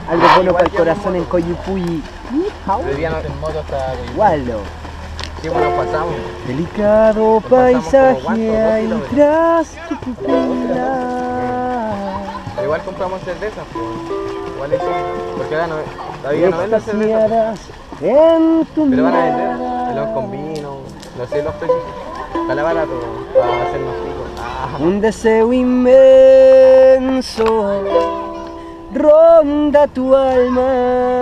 Algo bueno para el corazón en Coyipulli. Vivíamos en moto hasta Waldo. sí, bueno, pasamos. Delicado pasamos como, paisaje ¿cuánto? 2 hay kilómetros. tras tu pupila. Pero igual compramos cerveza, pues. Igual es porque ahora no, todavía no venden cerveza. Extasiadas en tu Pero van a vender mirada. melón con vino, no sé los precios. Está barato para hacernos ricos. Un deseo inmenso ronda tu alma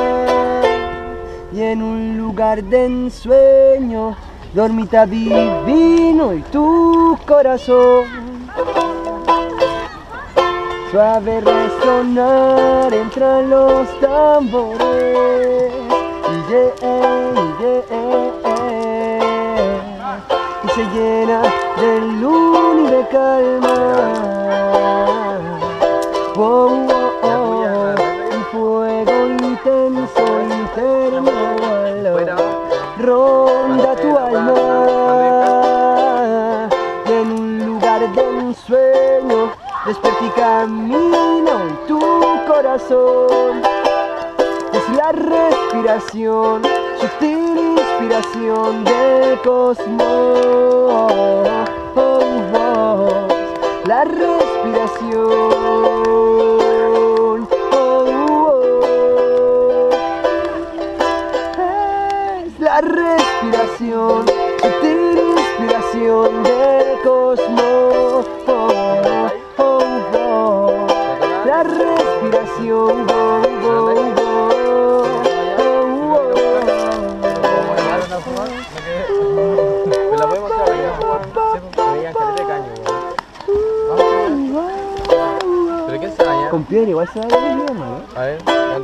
y en un lugar de ensueño dormita divino y tu corazón suave resonar entre los tambores y se llena de luz y de calma. Un fuego intenso interno ronda tu alma y en un lugar de ensueño despierta y camino en tu corazón. Es la respiración, sutil inspiración del cosmos. La respiración. Es la respiración, sutil inspiración del cosmos. La respiración. Me la podemos traer allá, me veían caleta de caño, weón. ¿Pero quién se baña? Con piedra igual se va a ver bien, ¿no? A ver, dale.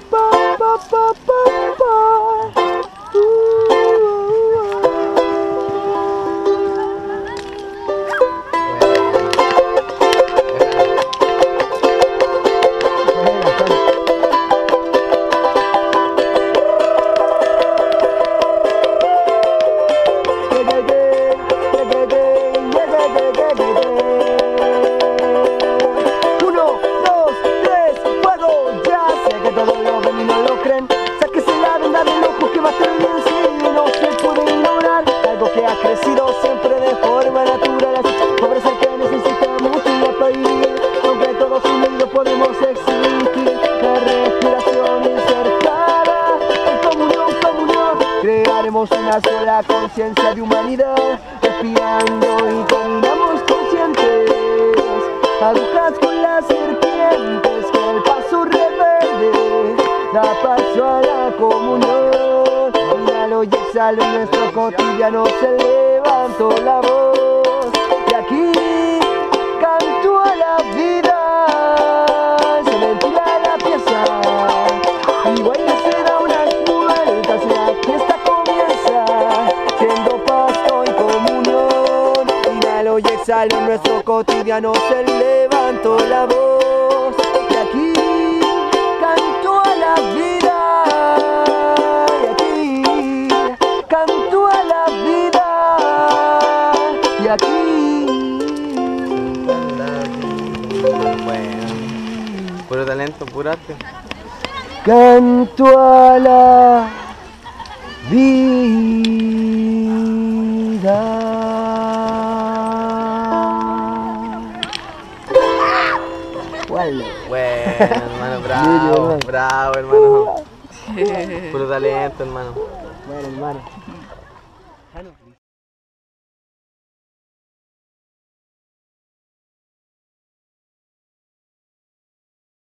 Crecido siempre de forma natural, pobre ser que necesitamos una país, aunque todos unidos podemos existir. La respiración insertada en comunión, crearemos una sola conciencia de humanidad, respirando y caminamos conscientes, agujas con las serpientes, que el paso rebelde da paso a la comunión. Inhalo y exhalo en nuestro cotidiano, se levantó la voz y aquí canto a la vida, se ventila la pieza y baila se da unas vueltas, la fiesta comienza siendo pasto y comunión. Inhalo y exhalo en nuestro cotidiano, se levantó la voz y aquí canto a la vida. Canto a la vida y aquí. Bueno, puro talento, puro arte. Canto a la vida. Bueno, hermano, bravo, bravo, hermano. Puro talento, hermano. Bueno, hermano.